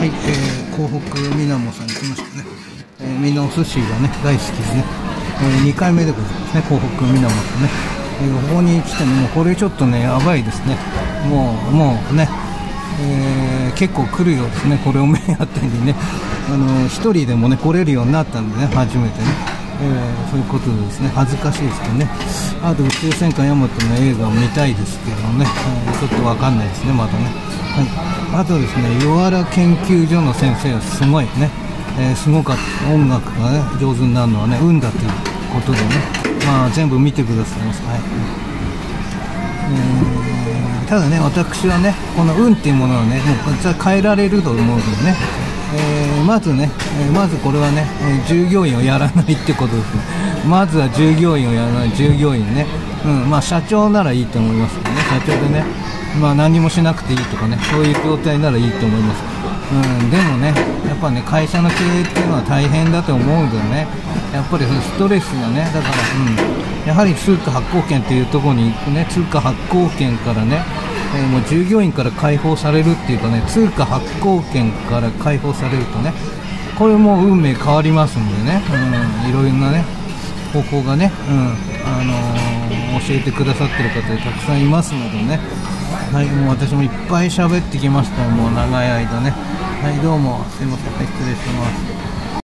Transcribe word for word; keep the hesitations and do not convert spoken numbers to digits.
はい、えー、港北みなもさんに来ましたね。えー、みんなお寿司がね大好きでね、えー、にかいめでございますね、港北みなもさんね。えー、ここに来てもうこれちょっとねやばいですね。もうもうね、えー、結構来るようですね。これを目当てにね、あの一人でもね来れるようになったんでね、初めてね、えー、そういうことでですね、恥ずかしいですけどね。あと宇宙戦艦ヤマトの映画を見たいですけどね、えー、ちょっとわかんないですねまだね。はい、あとですね、湯原研究所の先生はすごいね、えー、すごかった。音楽がね上手になるのはね運だということでね、まあ全部見てくださいます。はい、えー、ただね私はねこの運っていうものはねもう変えられると思うのでね、えー、まずね、えー、まずこれはね、えー、従業員をやらないってことですね。まずは従業員をやらない、従業員ね、うん、まあ社長ならいいと思いますけどね、社長でね、まあ何もしなくていいとかね、そういう状態ならいいと思います。うん、でもね、やっぱね会社の経営っていうのは大変だと思うんだよね。やっぱりストレスがね、だから、うん、やはり通貨発行権っていうところに行くね、通貨発行権からね、えー、もう従業員から解放されるっていうかね、通貨発行権から解放されるとね、これも運命変わりますんでね、うん、いろいろなね方法がね、うん、あのー、教えてくださってる方たくさんいますのでね。はい、もう私もいっぱい喋ってきました。もう長い間ね。はい、どうもすいません、失礼します。